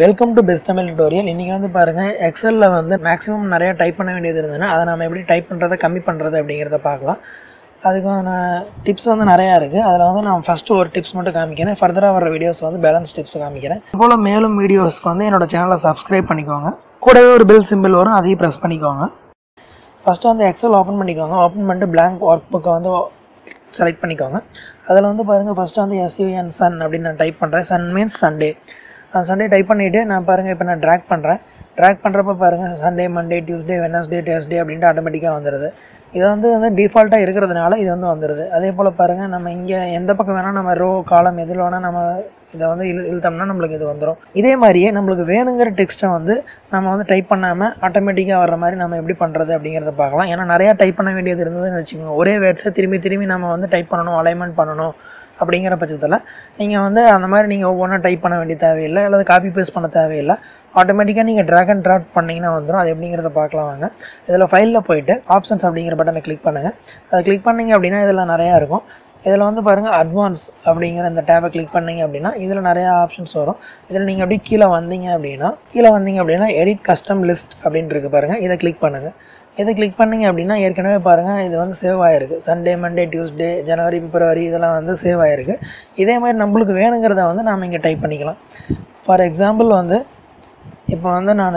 Welcome to best Tamil tutorial. இன்றைக்கி வந்து பாருங்கள், எக்ஸலில் வந்து மேக்ஸிமம் நிறையா டைப் பண்ண வேண்டியது இருந்ததுன்னா அதை நம்ம எப்படி டைப் பண்ணுறதை கம்மி பண்ணுறது அப்படிங்கிறத பார்க்கலாம். அதுக்கான டிப்ஸ் வந்து நிறையா இருக்குது. அதில் வந்து நான் ஃபஸ்ட்டு ஒரு டிப்ஸ் மட்டும் காமிக்கிறேன். ஃபர்தராக வர வீடியோஸ் வந்து பேலன்ஸ் டிப்ஸ் காமிக்கிறேன். இதுபோல் மேலும் வீடியோஸ்க்கு வந்து என்னோடய சேனலை சப்ஸ்கிரைப் பண்ணிக்கோங்க. கூடவே ஒரு பெல் சிம்பிள் வரும், அதையும் ப்ரெஸ் பண்ணிக்கோங்க. ஃபஸ்ட்டு வந்து எக்ஸல் ஓப்பன் பண்ணிக்கோங்க. ஓப்பன் பண்ணிட்டு பிளாங்க் ஒர்க் புக்கை வந்து செலக்ட் பண்ணிக்கோங்க. அதில் வந்து பாருங்கள், ஃபஸ்ட்டு வந்து SUN சன் அப்படின்னு நான் டைப் பண்ணுறேன். Sun means Sunday. Sunday type பண்ணிவிட்டு நான் பாருங்கள், இப்போ நான் ட்ராக் பண்ணுறேன். ட்ராக் பண்ணுறப்ப பாருங்கள், Sunday, Monday, Tuesday, Wednesday, Thursday அப்படின்ட்டு ஆட்டோமேட்டிக்காக வந்துடுது. இது வந்து டிஃபால்ட்டாக இருக்கிறதுனால இது வந்து வந்துடுது. அதே போல் பாருங்கள், நம்ம இங்கே எந்த பக்கம் வேணால் நம்ம ரோ காலம் எதில் வேணால் நம்ம இதை வந்து இழுத்தோம்னா நம்மளுக்கு இது வந்துடும். இதே மாதிரியே நம்மளுக்கு வேணுங்கிற டெக்ஸ்ட்டை வந்து நம்ம வந்து டைப் பண்ணாமல் ஆட்டோமேட்டிக்காக வர்ற மாதிரி நம்ம எப்படி பண்ணுறது அப்படிங்கிறத பார்க்கலாம். ஏன்னா நிறையா டைப் பண்ண வேண்டியது இருந்ததுன்னு வச்சுக்கோங்க. ஒரே வேர்ட்ஸை திரும்பி நம்ம வந்து டைப் பண்ணணும், அலைன்மெண்ட் பண்ணணும். அப்படிங்கிற பட்சத்தில் நீங்கள் வந்து அந்த மாதிரி நீங்கள் ஒவ்வொன்றா டைப் பண்ண வேண்டிய தேவையில்லை, அல்லது காப்பி பேஸ்ட் பண்ண தேவையில்லை. ஆட்டோமேட்டிக்காக நீங்கள் ட்ராக் அண்ட் ட்ராப் பண்ணிங்கன்னா வந்துடும். அது எப்படிங்கிறத பார்க்கலாம் வாங்க. இதில் ஃபைலில் போய்ட்டு ஆப்ஷன்ஸ் அப்படிங்கிற பட்டனை கிளிக் பண்ணுங்கள். அதை கிளிக் பண்ணிங்க அப்படின்னா இதில் நிறையா இருக்கும். இதில் வந்து பாருங்கள், அட்வான்ஸ் அப்படிங்கிற இந்த டேபை கிளிக் பண்ணிங்க அப்படின்னா இதில் நிறையா ஆப்ஷன்ஸ் வரும். இதில் நீங்கள் அப்படியே கீழே வந்தீங்க அப்படின்னா எடிட் கஸ்டம் லிஸ்ட் அப்படின்னு இருக்குது பாருங்கள். இதை கிளிக் பண்ணுங்கள். இதை கிளிக் பண்ணிங்க அப்படின்னா ஏற்கனவே பாருங்கள், இது வந்து சேவ் ஆகிருக்கு. Sunday, Monday, Tuesday, January, February இதெல்லாம் வந்து சேவ் ஆகிருக்கு. இதே மாதிரி நம்மளுக்கு வேணுங்கிறத வந்து நாம் இங்கே டைப் பண்ணிக்கலாம். ஃபார் எக்ஸாம்பிள் வந்து இப்போ வந்து நான்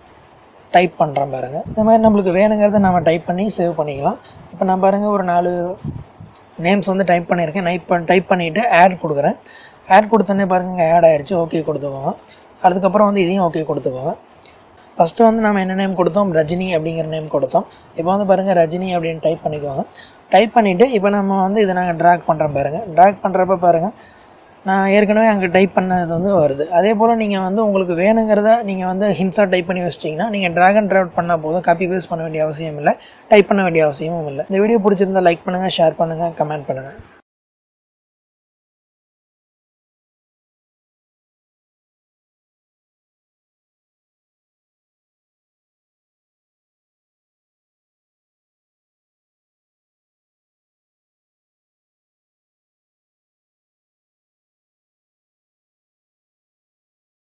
டைப் பண்ணுறேன் பாருங்கள். இந்த மாதிரி நம்மளுக்கு வேணுங்கிறத நம்ம டைப் பண்ணி சேவ் பண்ணிக்கலாம். இப்போ நான் பாருங்கள், ஒரு 4 நேம்ஸ் வந்து டைப் பண்ணியிருக்கேன். டைப் பண்ணிவிட்டு ஆட் கொடுக்குறேன். ஆட் கொடுத்தோன்னே பாருங்கள், இங்கே ஆட் ஆகிடுச்சு. ஓகே கொடுத்துக்கோங்க. அதுக்கப்புறம் வந்து இதையும் ஓகே கொடுத்துக்கோங்க. ஃபஸ்ட்டு வந்து நம்ம என்ன நேம் கொடுத்தோம், ரஜினி அப்படிங்கிற நேம் கொடுத்தோம். இப்போ வந்து பாருங்கள், ரஜினி அப்படின்னு டைப் பண்ணிக்கோங்க. டைப் பண்ணிவிட்டு இப்போ நம்ம வந்து இதை நாங்கள் ட்ராக் பண்ணுறோம் பாருங்கள். ட்ராக் பண்ணுறப்ப பாருங்கள், நான் ஏற்கனவே அங்கே டைப் பண்ணது வந்து வருது. அதே போல் நீங்கள் வந்து உங்களுக்கு வேணுங்கிறத நீங்கள் வந்து ஹின்ஸாக டைப் பண்ணி வச்சிட்டிங்கன்னா நீங்கள் ட்ராக் அண்ட் ட்ராப் பண்ணால் போதும். காப்பி பேஸ்ட் பண்ண வேண்டிய அவசியம் இல்லை, டைப் பண்ண வேண்டிய அவசியமும் இல்லை. இந்த வீடியோ பிடிச்சிருந்தால் லைக் பண்ணுங்கள், ஷேர் பண்ணுங்கள், கமெண்ட் பண்ணுங்கள்.